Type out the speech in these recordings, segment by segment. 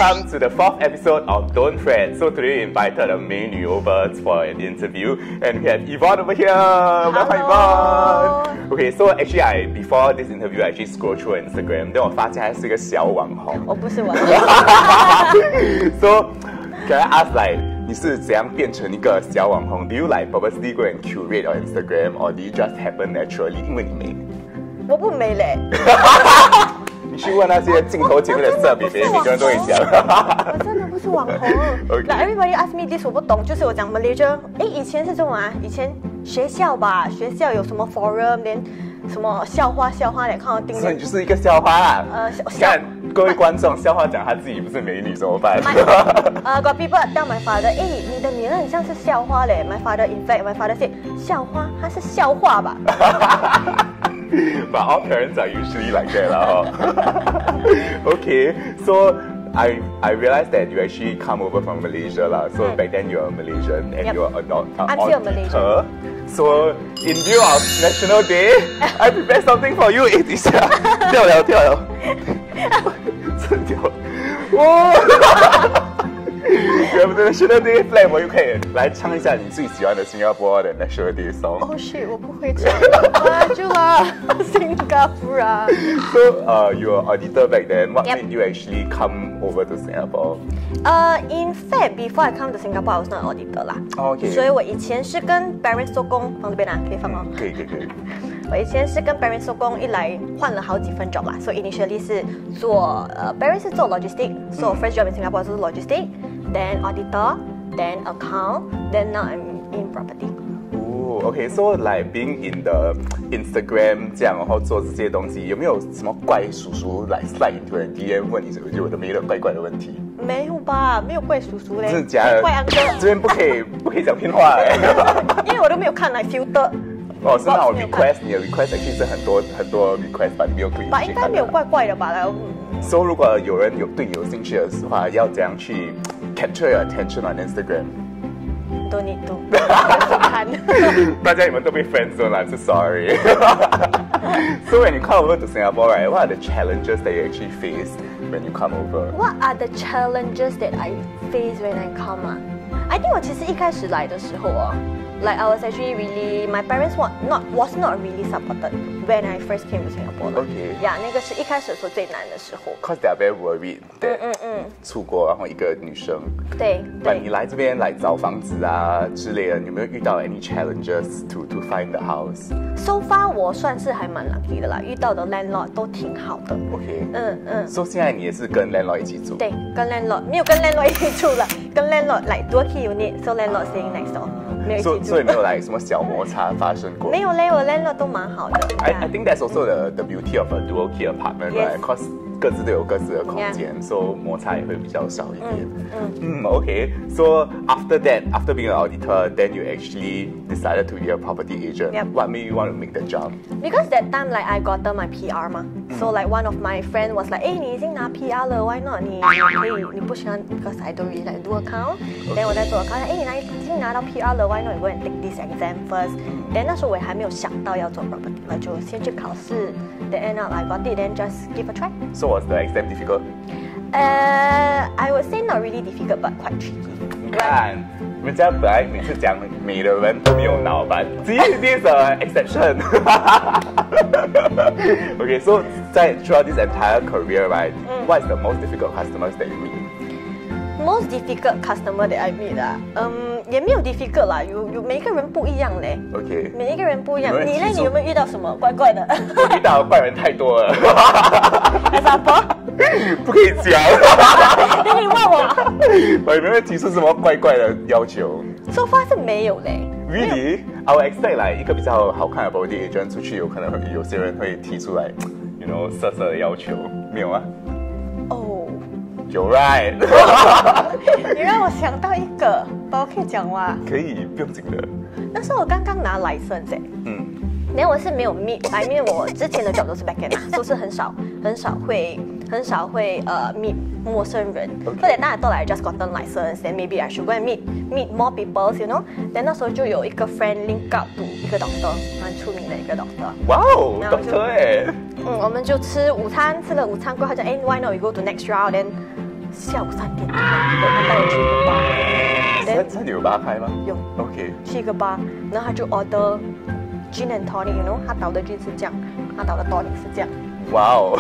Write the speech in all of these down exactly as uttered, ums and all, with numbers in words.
welcome to the fourth episode of Don't Fret. So today we invited a美女 over for an interview, and we have Yvonne over here. Welcome, Yvonne. Okay, so actually I before this interview I actually scroll through Instagram, then 我发现她是一个小网红。 我不是网红。 So can I ask like 你是怎样变成一个小网红 ？Do you like purposely go and curate your Instagram, or do you just happen naturally？ 因为你美。 我不美嘞。 你去问那些镜头前面的色比别每个人都会讲。 我真的不是网红。 Okay. Like everybody ask me this， 我不懂，就是我讲 Malaysia， 哎，以前是什么啊？以前学校吧，学校有什么 forum， 连什么笑话笑话来看我盯。 所以你就是一个笑话啦。 呃， 看各位观众，笑话讲她自己不是美女怎么办？ 呃 ，got people tell my father， 哎，你的女儿很像是笑话嘞。My father, in fact, my father said， 笑话，她是笑话吧。 But all parents are usually like that lah. Okay, so I I realized that you actually come over from Malaysia lah. So mm. back then you're a Malaysian and yep. you're a not uh, I'm still a Malaysian. So in view of National Day, I prepared something for you. 哎，等一下，掉了掉了，真掉了，哇！You have the National Day flag， 我又可以来唱一下你最喜欢的新加坡的 National Day song。 Oh shit， 我不会唱。就啦，新加坡啊。 So, uh, you were auditor back then. What yep. made you actually come over to Singapore? Uh, in fact, before I come to Singapore, I was not an auditor 啦。 Oh, okay. 所以我以前是跟 parents 做工，放这边啊，可以放吗？ 可以可以可以。 我以前是跟 parents 做工，一来换了好几份 job 啦。So initially 是做呃 parents 是做 logistic，so、嗯、first job in Singapore 是 logistic。Then auditor, then account, then now I'm in property. Oh, okay. So like being in the Instagram 这样，然后做这些东西，有没有什么怪叔叔来 slide into your D M 问你有的没的怪怪的问题？ 没有吧，没有怪叔叔嘞。 真的假的？ 怪安哥。 这边不可以不可以讲偏话哎。 因为我都没有看来 filter。 哦，是那种 request， 你的 request 其实很多很多 request， 把你没有 click。 吧，应该没有怪怪的吧？来。 So 如果有人有对你有兴趣的话，要怎样去 capture your attention on Instagram? Don't need to. 大家你们都被 friend zone 了， so sorry. So when you come over to Singapore, right, what are the challenges that you actually face when you come over? What are the challenges that I face when I come 啊 I think 我其实一开始来的时候哦。Like I was actually really, my parents was not was not really supported when I first came to Singapore. Okay. Yeah, 那个是一开始说最难的时候。 Cause they are very worried that 嗯嗯出国然后一个女生。 对对。 你来这边来找房子啊之类的，你有没有遇到 any challenges to to find the house? So far 我算是还蛮 lucky 的啦，遇到的 landlord 都挺好的。 Okay. 嗯嗯。 So 现在你也是跟 landlord 一起住？ 对，跟 landlord 没有跟 landlord 一起住了，跟 landlord like two key unit, so landlord staying next door。没有一起住。 所以没有来什么小摩擦发生过？ 没有嘞，我 landlord 都蛮好的。 I I think that's also the the beauty of a dual key apartment, right? Because 各自都有各自的空间 ，so 摩擦也会比较少一点。嗯嗯。Okay. So after that, after being an auditor, then you actually decided to be a property agent. Yep. What made you want to make the jump? Because that time like I got my P R 嘛 ，so like one of my friend was like， 哎，你已经拿 P R 了 ，why not？ 你可以，你不喜欢 ，because I don't really like do account。Then 我在做 account， 哎，你拿已经拿到 P R 了 ，why not？ 你 go and take this exam first。Then 那时候我也还没有想到要做 property 嘛，就先去考试。Then end up I got it, then just give a try. So was the exam difficult? Uh, I would say not really difficult, but quite tricky. 你看，人家本来每次讲美的人都没有脑吧 ，this is an exception. Okay, so 在 throughout this entire career, right? Mm. What is the most difficult customers that you meet? Most difficult customer that I meet 啊，嗯，也没有 difficult 啦，有有每一个人不一样嘞。 OK， 每一个人不一样。你呢？你有没有遇到什么怪怪的？ 我遇到的怪人太多了。 Example？ 不可以讲。 那你问我。 我有没有提出什么怪怪的要求 ？So far 是没有嘞。 Really? I would expect 来一个比较好看的 body agent 出去，有可能有些人会提出来 ，you know， 色色的要求，没有啊？ 哦。 有 right。 你让我想到一个，我可以讲吗？ 可以，不用紧的。 那时候我刚刚拿 license 哎。嗯。连我是没有 meet，I mean 我之前的 job 都是 backend 嘛，都是很少很少会很少会呃 meet 陌生人。所以大家都来 just gotten license，then maybe I should go and meet meet more people，you know。then 那时候就有一个 friend link up to 一个 doctor， 蛮出名的一个 doctor。 哇哦 ，doctor 哎。 嗯，我们就吃午餐，吃了午餐过后就哎 ，why not we go to next round？then 下午三点钟，然后他带我去一个 bar， 三三点有吧开吗？ 有 ，OK， 去一个 bar，然后他就 order gin and tonic，you know， 他倒的 gin 是这样，他倒的 tonic 是这样。 哇哦！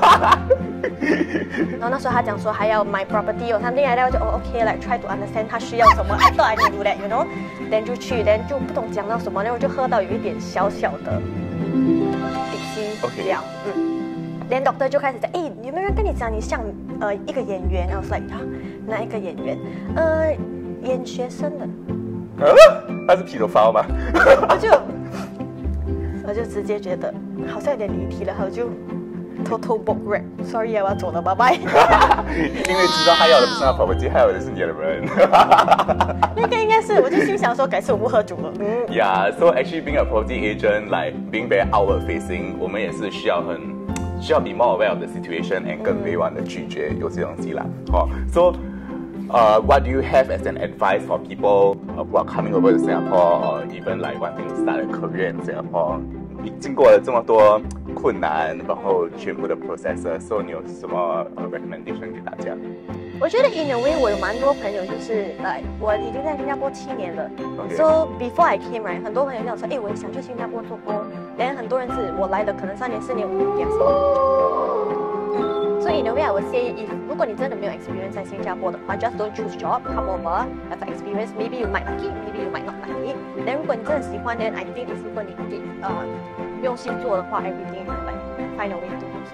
然后那时候他讲说还要买 property 哦，他另外我就哦 OK，like try to understand 他需要什么。I thought I can do that，you know，then 就去 ，then 就不懂讲到什么，然后我就喝到有一点小小的底薪 OK 了，嗯。then doctor 就开始讲，哎，有没有人跟你讲你像呃一个演员？然后 like 啊，哪一个演员？呃，演学生的。 啊？他是披头发吗？ 我就我就直接觉得好像有点离题了，我就。偷偷 book rap，sorry 啊，我要走了，拜拜。 因为知道他要的不是那 property， 他要的是你的人。 那个应该是，我就心想说，改次我不喝酒了。嗯 Yeah, so actually being a property agent, like being very outward facing， 我们也是需要很需要 be more aware of the situation and 更委婉的拒绝有些东西啦。哦 ，so uh, what do you have as an advice for people who are coming over to Singapore or even like wanting to start a career in Singapore？经过了这么多困难，然后全部的 process， 所以你有什么 recommendation 给大家？ 我觉得 in a way 我有蛮多朋友，就是来我已经在新加坡七年了。 Okay. So before I came right， 很多朋友跟我说，哎，我也想去新加坡做工。但很多人是我来了，可能三年、四年、五年、十年。所以 in a way I would say， if 如果你真的没有 experience 在新加坡的话 ，just don't choose job，come over，have experience，maybe you might like it，maybe you might not like it。但如果你真的喜欢 ，then I think 如果你给呃用心做的话 ，everything like find a way to do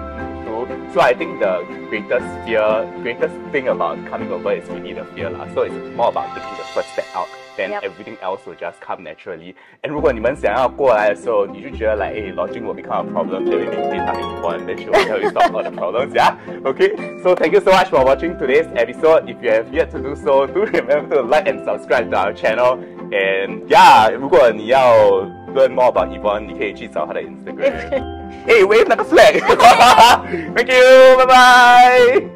so. So I think the greatest fear, greatest thing about coming over is really the fear lah. So it's more about taking the first step out. Then Yep. everything else will just come naturally. And 如果你们想要过来的时候，你就觉得 like, hey, lodging will become a problem, then maybe you can talk to one, then she will help you solve all the problems. Yeah. Okay. So thank you so much for watching today's episode. If you have yet to do so, do remember to like and subscribe to our channel. And yeah, 如果你要 learn more about Yvonne， 你可以去找她的 Instagram. Hey, wave 那个 flag. Thank you. Bye bye.